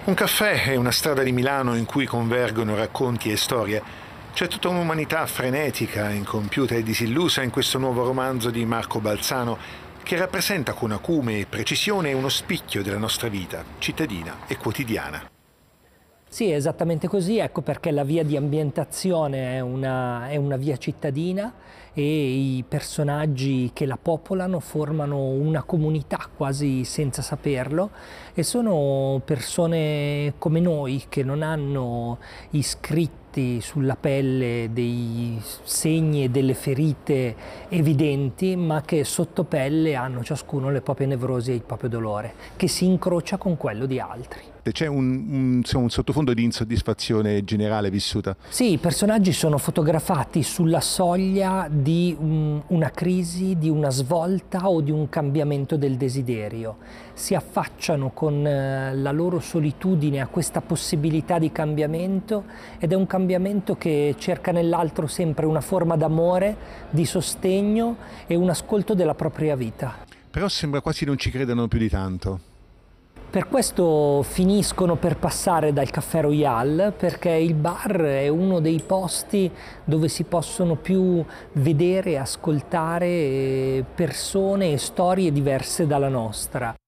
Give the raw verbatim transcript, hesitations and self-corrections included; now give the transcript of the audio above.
Un caffè è una strada di Milano in cui convergono racconti e storie. C'è tutta un'umanità frenetica, incompiuta e disillusa in questo nuovo romanzo di Marco Balzano che rappresenta con acume e precisione uno spicchio della nostra vita, cittadina e quotidiana. Sì, è esattamente così, ecco perché la via di ambientazione è una, è una via cittadina e i personaggi che la popolano formano una comunità quasi senza saperlo e sono persone come noi che non hanno iscritti sulla pelle dei segni e delle ferite evidenti, ma che sotto pelle hanno ciascuno le proprie nevrosi e il proprio dolore, che si incrocia con quello di altri. C'è un, un, insomma, un sottofondo di insoddisfazione generale vissuta. Sì, i personaggi sono fotografati sulla soglia di un, una crisi, di una svolta o di un cambiamento del desiderio. Si affacciano con eh, la loro solitudine a questa possibilità di cambiamento ed è un cambiamento che cerca nell'altro sempre una forma d'amore, di sostegno e un ascolto della propria vita. Però sembra quasi non ci credano più di tanto. Per questo finiscono per passare dal Caffè Royal, perché il bar è uno dei posti dove si possono più vedere e ascoltare persone e storie diverse dalla nostra.